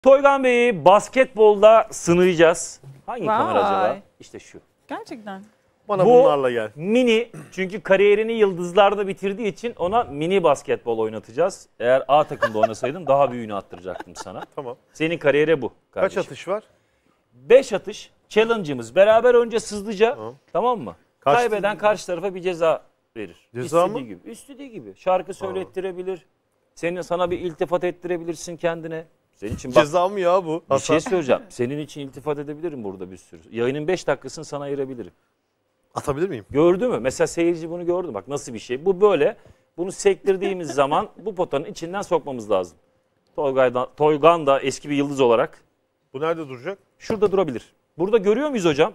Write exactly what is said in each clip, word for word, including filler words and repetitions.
Toygan Bey'i basketbolda sınayacağız. Hangi Vay. kamera acaba? İşte şu. Gerçekten. Bana Bu bunlarla gel. mini, çünkü kariyerini yıldızlarda bitirdiği için ona mini basketbol oynatacağız. Eğer A takımda oynasaydın daha büyüğünü attıracaktım sana. Tamam. Senin kariyere bu kardeşim. Kaç atış var? beş atış challenge'ımız. Beraber önce hızlıca, Tamam. tamam mı? Kaç Kaybeden dedi? karşı tarafa bir ceza verir. Ceza İstediği mı? gibi. İstediği gibi. Şarkı söylettirebilir. Senin sana bir iltifat ettirebilirsin kendine. Senin için bak, Ceza mı ya bu? bir şey söyleyeceğim. Senin için iltifat edebilirim burada bir sürü. Yayının beş dakikasını sana ayırabilirim. Atabilir miyim? Gördü mü? Mesela seyirci bunu gördü. Bak nasıl bir şey. Bu böyle. Bunu sektirdiğimiz zaman bu potanın içinden sokmamız lazım. Toygan, Toygan da eski bir yıldız olarak Bu nerede duracak? şurada durabilir. Burada görüyor muyuz hocam?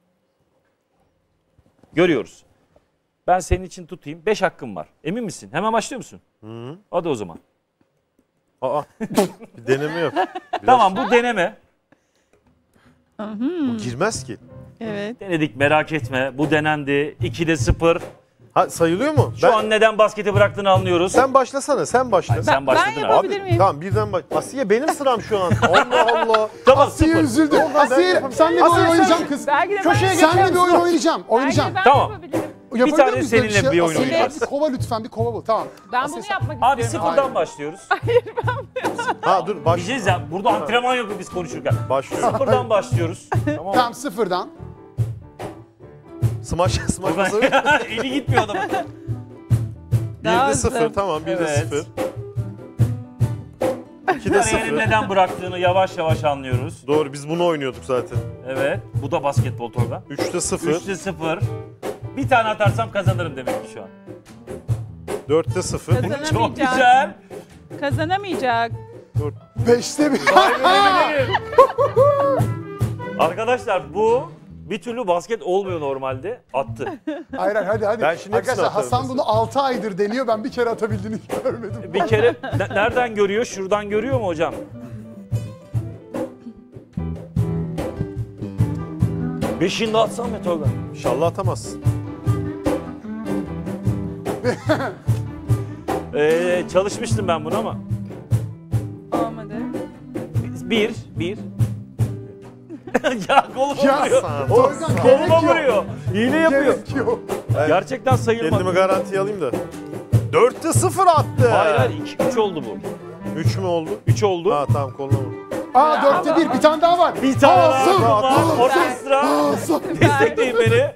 Görüyoruz. Ben senin için tutayım. beş hakkım var. Emin misin? Hemen başlıyor musun? Hı -hı. Hadi o zaman. Aa. Bir deneme yok. Biraz... Tamam, bu deneme. Bu girmez ki. Evet. Denedik, merak etme. Bu denendi. ikide sıfır. Ha, sayılıyor mu? Şu ben... an neden basketi bıraktığını anlıyoruz. Sen başlasana, sen başla. Ay, sen Ben, başladın ben abi. yapabilir miyim? Tamam, birden baş. Asiye benim sıram şu an. Allah Allah. Tamam, Asiye sıfır. üzüldü. Asiye sen de bir oyun oynayacağım kız. Belki de Köşeye ben geç. Sen de bir yapacağım. oyun oynayacağım. Oynayacağım. Belki de ben Tamam. yapabilirim. Yapabilir tane miyiz böyle seninle bir oyun Asiye, oynayacağız. Bir kova lütfen, bir kova bul. Tamam. Ben Asiye, bunu sen- yapmak Abi istiyorum. sıfırdan Hayır. başlıyoruz. Ha dur, baş. Diyeceğiz ya, burada antrenman yapıyoruz biz konuşurken. Başlıyorum. Sıfırdan başlıyoruz. Tamam mı? Tamam sıfırdan. Smash, smash basabilir miyim? Eli gitmiyor adamın. Daha birde hızlı. sıfır, tamam, birde Evet. sıfır. ikide Kariyerinin sıfır. neden bıraktığını yavaş yavaş anlıyoruz. Doğru, biz bunu oynuyorduk zaten. Evet. Bu da basketbol Toygan. üçte sıfır. üçte sıfır. Bir tane atarsam kazanırım demek ki şu an. dörtte sıfır. Kazanamayacak. Çok güzel. Kazanamayacak. Beşte bir. Arkadaşlar bu bir türlü basket olmuyor normalde. Attı. Hayır hayır, hadi hadi. Ben şimdi hepsini Arkadaşlar atarım Hasan mesela. bunu altı aydır deniyor. Ben bir kere atabildiğini görmedim. Bir kere ne- nereden görüyor? Şuradan görüyor mu hocam? Beşini de atsam ya Toygan. İnşallah atamazsın. Ee, çalışmıştım ben bunu ama. Olmadı. Bir, bir. Ya koluma Ya, vuruyor. Hasan, O Toygan, koluma gerek yok. vuruyor. Hile yapıyor. Gerek yok. Ben Gerçekten sayılmaz. kendimi garantiye alayım da. dörtte sıfır attı. Hayır hayır, iki, üç oldu bu. üç mü oldu? Üç oldu. Ha tamam, koluna vur. Aa dörtte bir. Bir tane daha var. Bir tane Hasan, daha var. Hasan, Orkestra. Hasan. Destekleyin beni.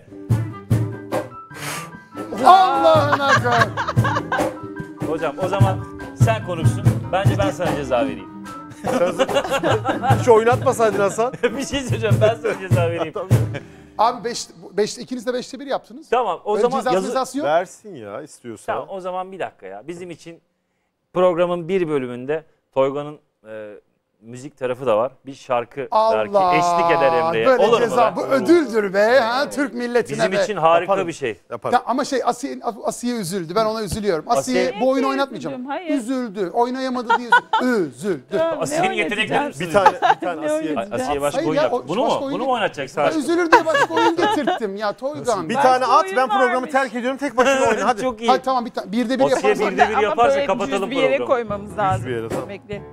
Allah'ına kadar. Hocam o zaman sen konuşsun. Bence ben sana ceza vereyim. Sen hiç oynatmasaydın Hasan. Bir şey söyleyeceğim, ben sana ceza vereyim. Abi beş, beş, ikiniz de beşte bir yaptınız. Tamam o Öyle zaman cezası yazı... mezası yok. Versin ya istiyorsa. Tamam o zaman bir dakika ya. Bizim için programın bir bölümünde Toygan'ın e, müzik tarafı da var. Bir şarkı belki Allah. eşlik eder Emre'ye. Böyle Olur mu ceza. be? Bu ödüldür be. Ha, Türk milletine Bizim be. için harika Yaparım. bir şey. Yaparım. Ya ama şey Asiye, Asiye üzüldü. Ben ona üzülüyorum. Asiye, Asiye- bu oyunu Niye oynatmayacağım. üzüldüm? Hayır. Üzüldü. Oynayamadı diye üzüldü. üzüldü. Tamam, ne Asiye'nin oynatacağım? yeteneklerini mi Bir tane, bir tane Ne Asiye. oynayacağız? Asiye başka Hayır oyun ya, yap. o- Bunu başka mu? oyun Bunu değil. mu oynatacaksın? Ya üzülür diye başka oyun getirttim ya Toygan. Bir Ben- tane at, oyun ben programı varmış. terk ediyorum, tek başına oyna hadi. Çok iyi. Hayır tamam bir tane. Birde bir Asiye yaparsak. birde bir Ama yaparsa böyle kapatalım düz bir yere programı. koymamız lazım. bir yere, tamam. Bekle.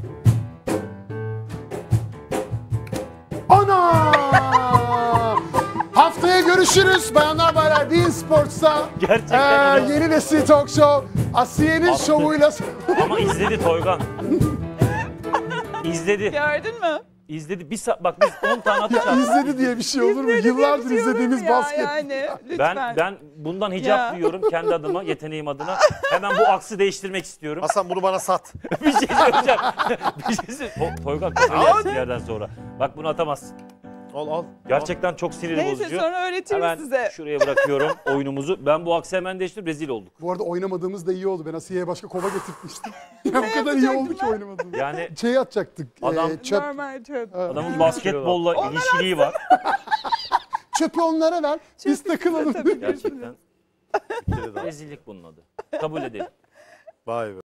Ana! Haftaya görüşürüz. Bayanlar baylar Bein Sports'ta. Gerçekten Ee, öyle. yeni nesil talk show. Asiye'nin Attı. şovuyla. Ama izledi Toygan. İzledi. Gördün mü? İzledi. Bir saat bak biz on tane atacağız. Ya izledi diye bir şey olur mu? Yıllardır izlediğimiz ya, basket. Yani, lütfen. Ben ben bundan hicap Ya. duyuyorum kendi adıma, yeteneğim adına. Hemen bu aksı değiştirmek istiyorum. Hasan bunu bana sat. Bir şey söyleyeceğim. Bir şey söyleyeceğim. To- Toygan kafayı yersin bir yerden sonra. Bak bunu atamazsın. Al al. Gerçekten çok sinir Neyse bozucu. sonra öğretirim Hemen size. şuraya bırakıyorum oyunumuzu. Ben bu aksı hemen değiştirdim, rezil olduk. Bu arada oynamadığımız da iyi oldu. Ben Asiye'ye başka kova getirtmiştim. ya o kadar iyi yapacaktın oldu ki lan? oynamadığımız. Yani Şey atacaktık. Adam- e, çöp. Normal çöp. adamın basketbolla ilişkiliği var. Çöpü onlara ver. Biz takılalım. Tabii. Gerçekten Bir kere daha. rezillik bunun adı. Kabul edelim. Vay be.